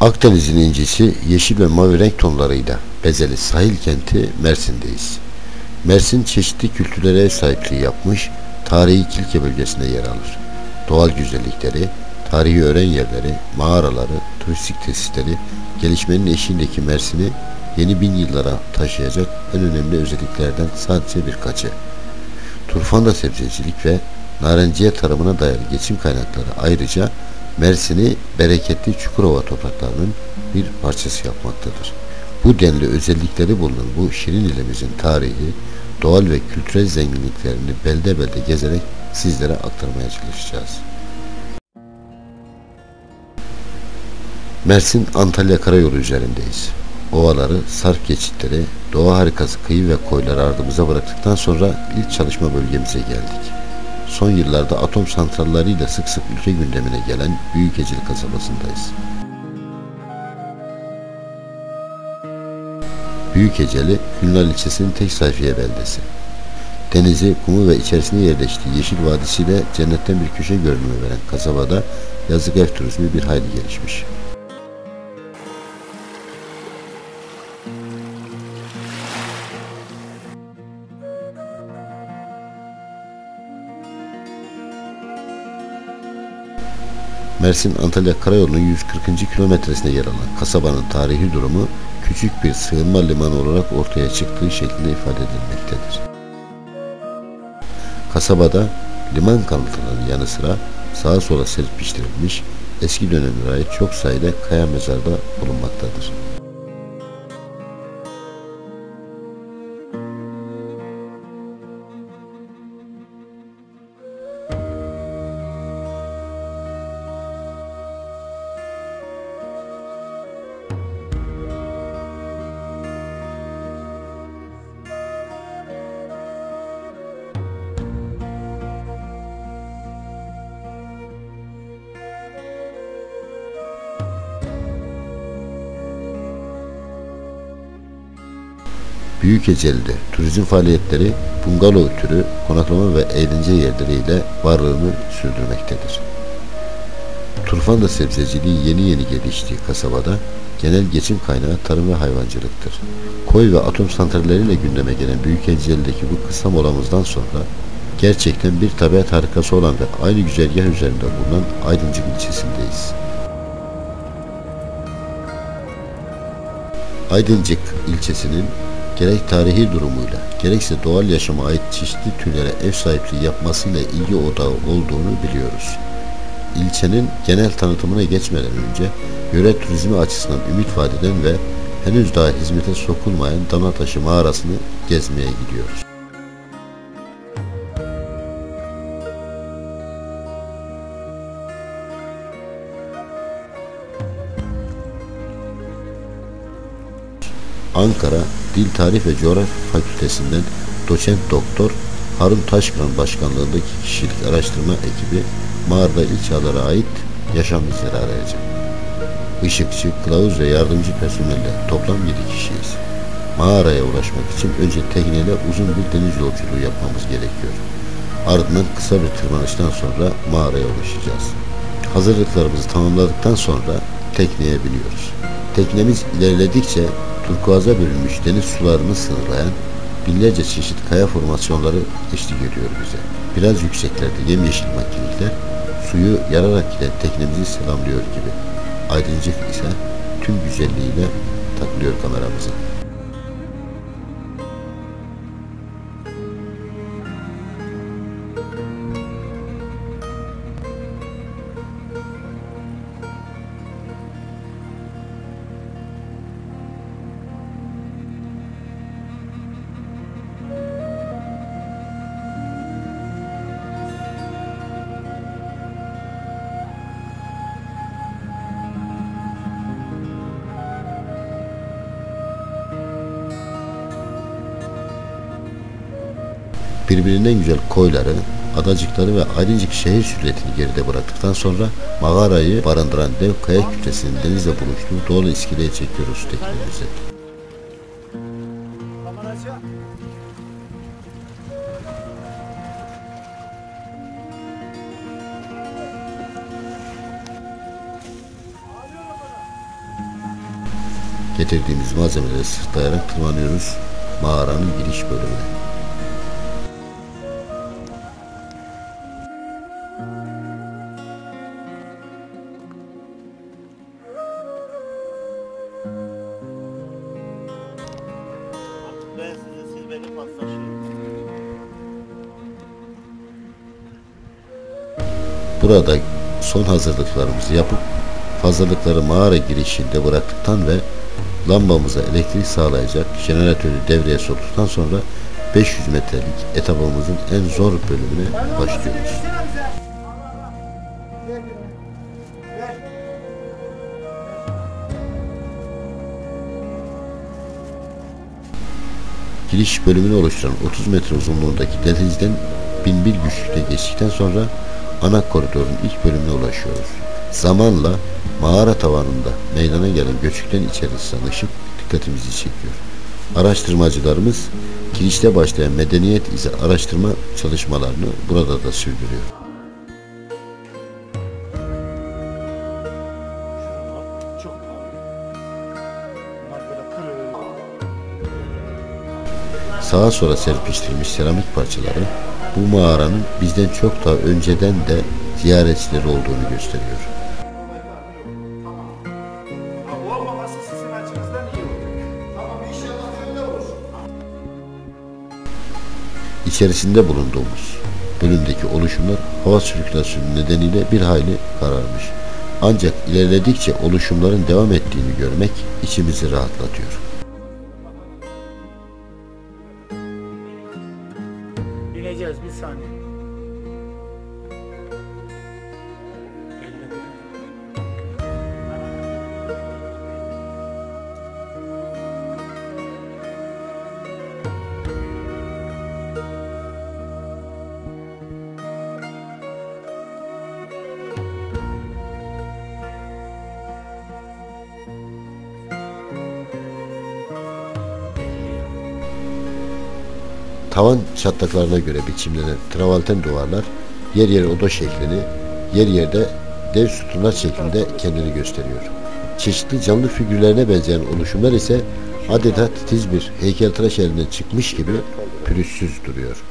Akdeniz'in incisi yeşil ve mavi renk tonlarıyla bezeli sahil kenti Mersin'deyiz. Mersin çeşitli kültürlere ev sahipliği yapmış, tarihi Kilke bölgesinde yer alır. Doğal güzellikleri, tarihi öğren yerleri, mağaraları, turistik tesisleri, gelişmenin eşiğindeki Mersin'i yeni bin yıllara taşıyacak en önemli özelliklerden sadece birkaçı. Turfanda sebzecilik ve narenciye tarımına dayalı geçim kaynakları ayrıca Mersin'i bereketli Çukurova topraklarının bir parçası yapmaktadır. Bu denli özellikleri bulunan bu şirin ilimizin tarihi, doğal ve kültürel zenginliklerini belde belde gezerek sizlere aktarmaya çalışacağız. Mersin-Antalya karayolu üzerindeyiz. Ovaları, sarp geçitleri, doğa harikası kıyı ve koyları ardımıza bıraktıktan sonra ilk çalışma bölgemize geldik. Son yıllarda atom santralleriyle sık sık ülke gündemine gelen Büyükeceli kasabasındayız. Büyükeceli, Hünal ilçesinin tek sayfiye beldesi. Denizi, kumu ve içerisine yerleştiği yeşil vadisiyle cennetten bir köşe görünümü veren kasabada yazlık ev turizmi bir hayli gelişmiş. Mersin-Antalya karayolunun 140. kilometresine yer alan kasabanın tarihi durumu küçük bir sığınma limanı olarak ortaya çıktığı şeklinde ifade edilmektedir. Kasabada liman kalıntılarının yanı sıra sağa sola serpiştirilmiş eski dönemlere ait çok sayıda kaya mezarda bulunmaktadır. Büyükeceli'de turizm faaliyetleri bungalov türü konaklama ve eğlence yerleriyle varlığını sürdürmektedir. Turfanda sebzeciliği yeni geliştiği kasabada genel geçim kaynağı tarım ve hayvancılıktır. Koy ve atom santralleriyle gündeme gelen Büyükeceli'deki bu kısa molamızdan sonra gerçekten bir tabiat harikası olan ve aynı güzergah üzerinde bulunan Aydıncık ilçesindeyiz. Aydıncık ilçesinin gerek tarihi durumuyla, gerekse doğal yaşama ait çeşitli türlere ev sahipliği yapmasıyla ilgi odağı olduğunu biliyoruz. İlçenin genel tanıtımına geçmeden önce, yöre turizmi açısından ümit vaat eden ve henüz daha hizmete sokulmayan Damlataşı mağarasını gezmeye gidiyoruz. Ankara Dil Tarih ve Coğrafya Fakültesinden doçent doktor Harun Taşkıran başkanlığındaki kişilik araştırma ekibi mağarada ilk çağlara ait yaşam izleri arayacak. Işıkçı, kılavuz ve yardımcı personelle toplam 7 kişiyiz. Mağaraya ulaşmak için önce tekneyle uzun bir deniz yolculuğu yapmamız gerekiyor. Ardından kısa bir tırmanıştan sonra mağaraya ulaşacağız. Hazırlıklarımızı tamamladıktan sonra tekneye biniyoruz. Teknemiz ilerledikçe turkuaza bölünmüş deniz sularını sınırlayan binlerce çeşit kaya formasyonları eşlik ediyor bize. Biraz yükseklerde yemyeşil makineler suyu yararak giden teknemizi selamlıyor gibi. Aydıncık ise tüm güzelliğiyle takılıyor kameramıza. Birbirinden güzel koyları, adacıkları ve Aydıncık şehir silüetini geride bıraktıktan sonra mağarayı barındıran dev kaya kütlesinin denizle buluştuğu doğal iskeleye çekiyoruz teknemizi. Getirdiğimiz malzemeleri sırtlayarak tırmanıyoruz mağaranın giriş bölümüne. Siz benim passaşıyım. Burada son hazırlıklarımızı yapıp fazlalıkları mağara girişinde bıraktıktan ve lambamıza elektrik sağlayacak jeneratörü devreye soktuktan sonra 500 metrelik etapımızın en zor bölümüne başlıyoruz. Giriş bölümünü oluşturan 30 metre uzunluğundaki dehlizden 1001 güçlükte geçtikten sonra ana koridorun ilk bölümüne ulaşıyoruz. Zamanla mağara tavanında meydana gelen göçükten içeri sıçran ışık dikkatimizi çekiyor. Araştırmacılarımız girişte başlayan medeniyet izi araştırma çalışmalarını burada da sürdürüyor. Çok pahalı. Bunlar böyle kırık. Sağa sola serpiştirilmiş seramik parçaları bu mağaranın bizden çok daha önceden de ziyaretçileri olduğunu gösteriyor. Olmaması sizin açınızdan iyi olur. Tamam, inşallah öyle olur. İçerisinde bulunduğumuz bölümdeki oluşumlar hava sirkülasyonu nedeniyle bir hayli kararmış. Ancak ilerledikçe oluşumların devam ettiğini görmek içimizi rahatlatıyor. İneceğiz bir saniye. Tavan çatlaklarına göre biçimlenen traverten duvarlar yer yer oda şeklini, yer yerde dev sütunlar şeklinde kendini gösteriyor. Çeşitli canlı figürlerine benzeyen oluşumlar ise adeta titiz bir heykeltıraş elinden çıkmış gibi pürüzsüz duruyor.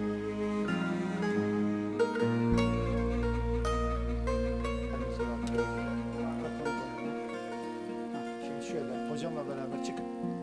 Şimdi şöyle hocamla beraber çıkın.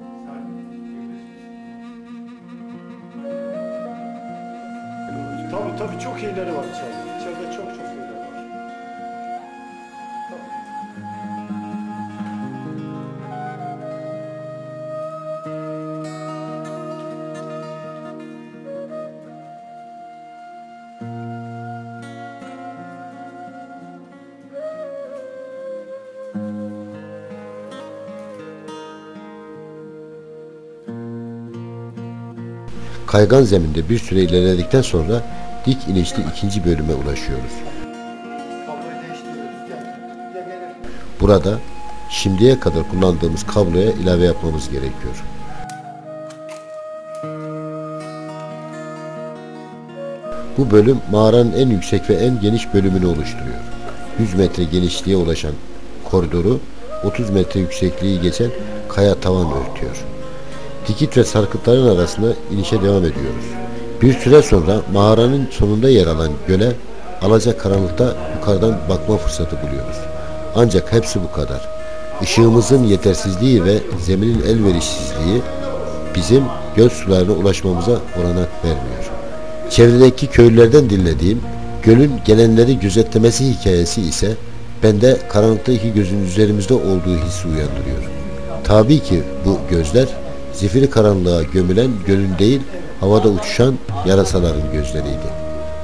Tabii çok iyileri var içeride. İçeride çok iyileri var. Kaygan zeminde bir süre ilerledikten sonra dik inişli ikinci bölüme ulaşıyoruz. Kabloyu değiştiriyoruz. Gel. Burada şimdiye kadar kullandığımız kabloya ilave yapmamız gerekiyor. Bu bölüm mağaranın en yüksek ve en geniş bölümünü oluşturuyor. 100 metre genişliğe ulaşan koridoru 30 metre yüksekliği geçen kaya tavan örtüyor. Dikit ve sarkıtların arasında inişe devam ediyoruz. Bir süre sonra mağaranın sonunda yer alan göle alacakaranlıkta yukarıdan bakma fırsatı buluyoruz. Ancak hepsi bu kadar. Işığımızın yetersizliği ve zeminin elverişsizliği bizim göl sularına ulaşmamıza olanak vermiyor. Çevredeki köylülerden dinlediğim gölün gelenleri gözetlemesi hikayesi ise bende karanlıkta iki gözün üzerimizde olduğu hissi uyandırıyor. Tabii ki bu gözler zifiri karanlığa gömülen gölün değil, havada uçuşan yarasaların gözleriydi.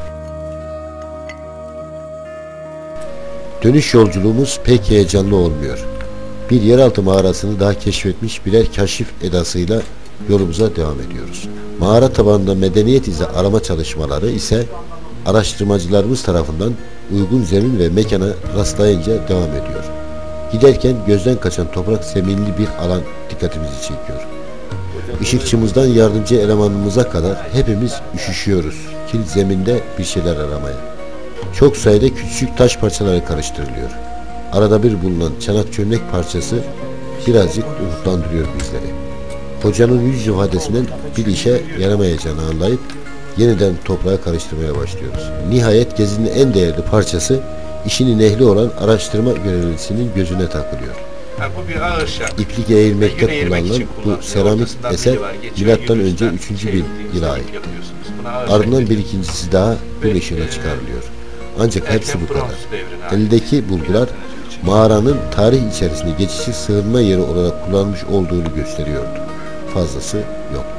Dönüş yolculuğumuz pek heyecanlı olmuyor. Bir yeraltı mağarasını daha keşfetmiş birer kaşif edasıyla yolumuza devam ediyoruz. Mağara tabanında medeniyet izi arama çalışmaları ise araştırmacılarımız tarafından uygun zemin ve mekana rastlayınca devam ediyor. Giderken gözden kaçan toprak zeminli bir alan dikkatimizi çekiyor. Işıkçımızdan yardımcı elemanımıza kadar hepimiz üşüşüyoruz kil zeminde bir şeyler aramaya. Çok sayıda küçük taş parçaları karıştırılıyor. Arada bir bulunan çanak çömlek parçası birazcık umutlandırıyor bizleri. Hocanın yüz ifadesinden bir işe yaramayacağını anlayıp yeniden toprağa karıştırmaya başlıyoruz. Nihayet gezinin en değerli parçası işinin ehli olan araştırma görevlisinin gözüne takılıyor. Yani bu bir ağır şart. İplik eğilmekte kullanılan bu seramik eser milattan önce 3. bin yıla aittir. Ardından bir ikincisi daha gün ışığına çıkarılıyor. Ancak hepsi bu kadar. Eldeki bulgular mağaranın tarih içerisinde geçici sığınma yeri olarak kullanılmış olduğunu gösteriyordu. Fazlası yoktu.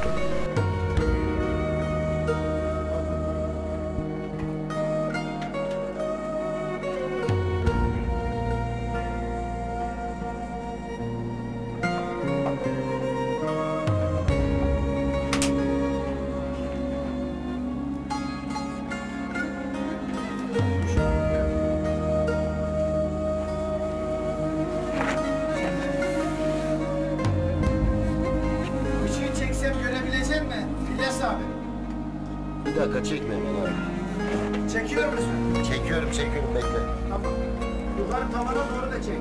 Işığı çeksem görebilecek mi? İlyas abi. Bir dakika çekme beni. Çekiyor musun? Çekiyorum bekle. Tamam. Yukarı tavana doğru da çek.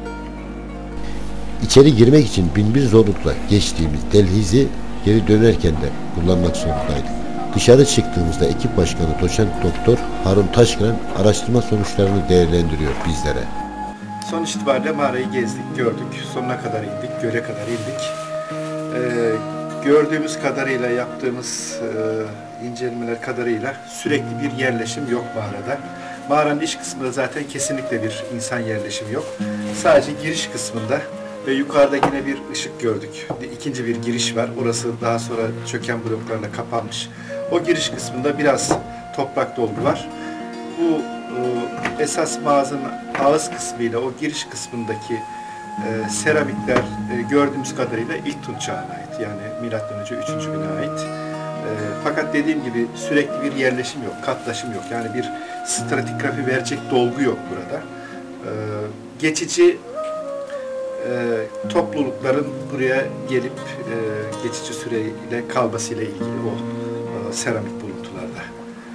İçeri girmek için binbir zorlukla geçtiğimiz delhizi geri dönerken de kullanmak zorundaydık. Dışarı çıktığımızda ekip başkanı doçent doktor Harun Taşkıran araştırma sonuçlarını değerlendiriyor bizlere. Sonuç itibariyle mağarayı gezdik, gördük. Sonuna kadar indik, göle kadar indik. Gördüğümüz kadarıyla, yaptığımız incelemeler kadarıyla sürekli bir yerleşim yok mağarada. Mağaranın iç kısmında zaten kesinlikle bir insan yerleşimi yok. Sadece giriş kısmında ve yukarıda yine bir ışık gördük. İkinci bir giriş var. Orası daha sonra çöken bloklarla kapanmış. O giriş kısmında biraz toprak dolgu var. Bu esas mağazanın ağız kısmıyla o giriş kısmındaki seramikler gördüğümüz kadarıyla ilk Tunç çağına ait. Yani M.Ö. 3. bine ait. Fakat dediğim gibi sürekli bir yerleşim yok, katlaşım yok. Yani bir stratigrafi verecek dolgu yok burada. Geçici toplulukların buraya gelip geçici süreyle kalmasıyla ilgili o seramik buluntularda.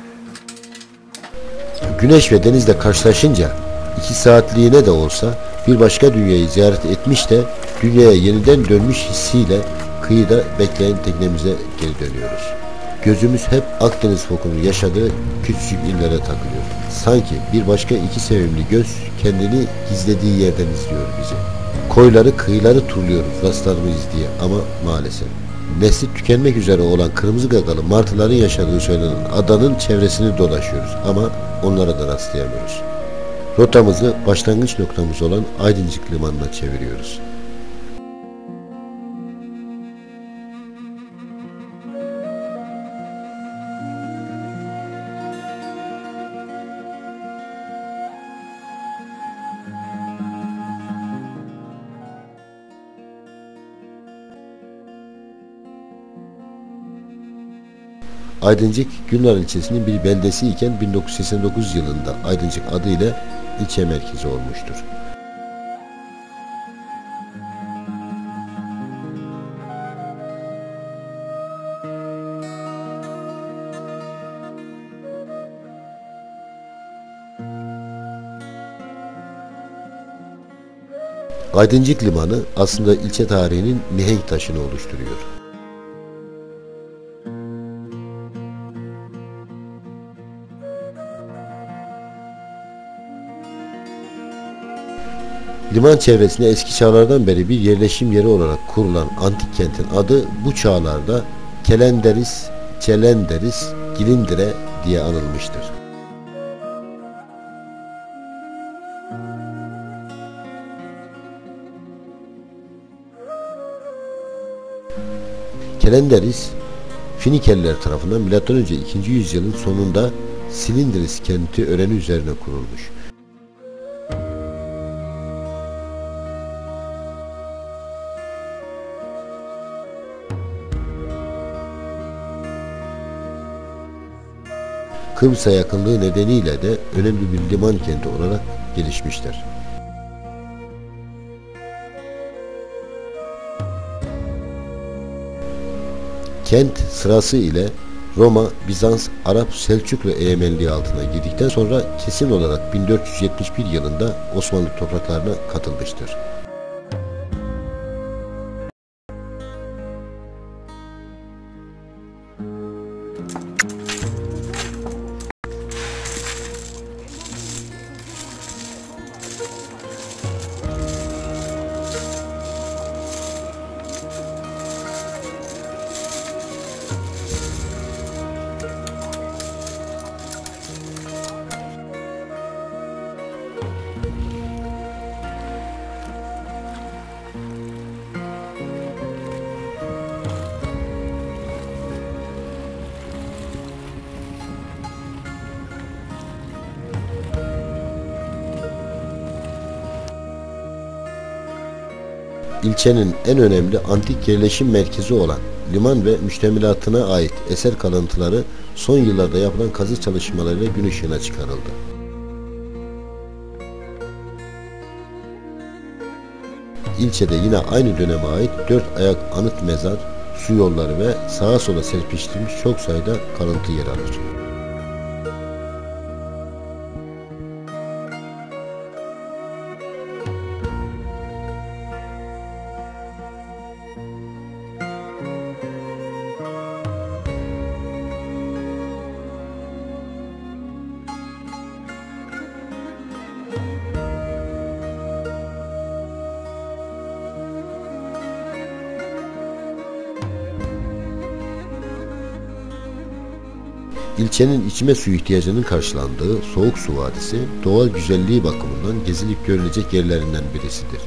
Güneş ve denizle karşılaşınca 2 saatliğine de olsa bir başka dünyayı ziyaret etmiş de dünyaya yeniden dönmüş hissiyle kıyıda bekleyen teknemize geri dönüyoruz. Gözümüz hep Akdeniz fokunun yaşadığı küçücük illere takılıyor. Sanki bir başka iki sevimli göz kendini gizlediği yerden izliyor bizi. Koyları, kıyıları turluyoruz rastlarımız diye ama maalesef. Nesli tükenmek üzere olan kırmızı gagalı martıların yaşadığı söylenen adanın çevresini dolaşıyoruz ama onlara da rastlayamıyoruz. Rotamızı başlangıç noktamız olan Aydıncık Limanı'na çeviriyoruz. Aydıncık, Gülnar ilçesinin bir beldesi iken 1989 yılında Aydıncık adıyla ilçe merkezi olmuştur. Aydıncık Limanı aslında ilçe tarihinin mihenk taşını oluşturuyor. Liman çevresinde eski çağlardan beri bir yerleşim yeri olarak kurulan antik kentin adı bu çağlarda Kelenderis, Çelenderis, Gilindire diye anılmıştır. Kelenderis, Finikeliler tarafından M.Ö. 2. yüzyılın sonunda Silindris kenti öreni üzerine kurulmuş. Kıbrıs'a yakınlığı nedeniyle de önemli bir liman kenti olarak gelişmiştir. Kent sırası ile Roma, Bizans, Arap, Selçuklu egemenliği altına girdikten sonra kesin olarak 1471 yılında Osmanlı topraklarına katılmıştır. İlçenin en önemli antik yerleşim merkezi olan liman ve müştemilatına ait eser kalıntıları son yıllarda yapılan kazı çalışmalarıyla gün ışığına çıkarıldı. İlçede yine aynı döneme ait 4 ayak anıt mezar, su yolları ve sağa sola serpiştirilmiş çok sayıda kalıntı yer alır. İlçenin içme suyu ihtiyacının karşılandığı Soğuk Su Vadisi, doğal güzelliği bakımından gezilip görülecek yerlerinden birisidir.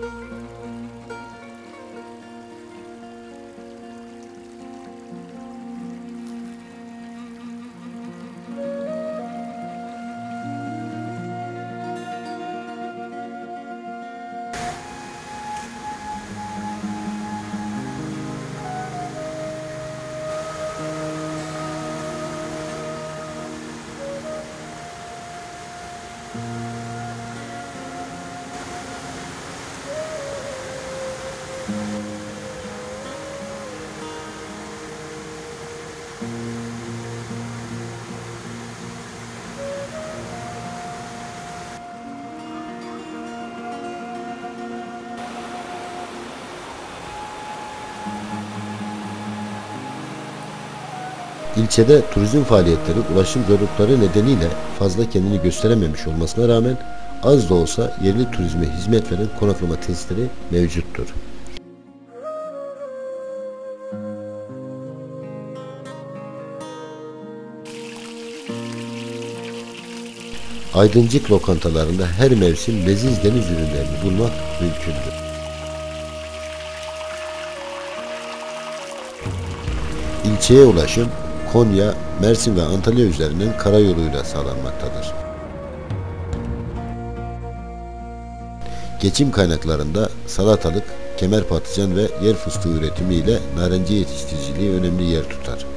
İlçede turizm faaliyetleri ulaşım zorlukları nedeniyle fazla kendini gösterememiş olmasına rağmen az da olsa yerli turizme hizmet veren konaklama tesisleri mevcuttur. Aydıncık lokantalarında her mevsim leziz deniz ürünlerini bulmak mümkündür. İlçeye ulaşım Konya, Mersin ve Antalya üzerinden karayoluyla sağlanmaktadır. Geçim kaynaklarında salatalık, kemer patlıcan ve yer fıstığı üretimi ile narenciye yetiştiriciliği önemli yer tutar.